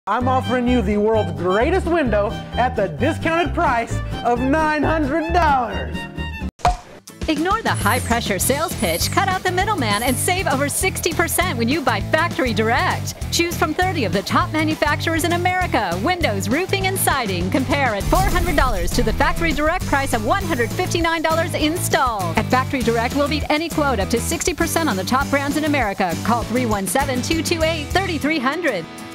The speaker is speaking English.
I'm offering you the world's greatest window at the discounted price of $900. Ignore the high-pressure sales pitch, cut out the middleman, and save over 60% when you buy Factory Direct. Choose from 30 of the top manufacturers in America. Windows, roofing, and siding. Compare at $400 to the Factory Direct price of $159 installed. At Factory Direct, we'll beat any quote up to 60% on the top brands in America. Call 317-228-3300.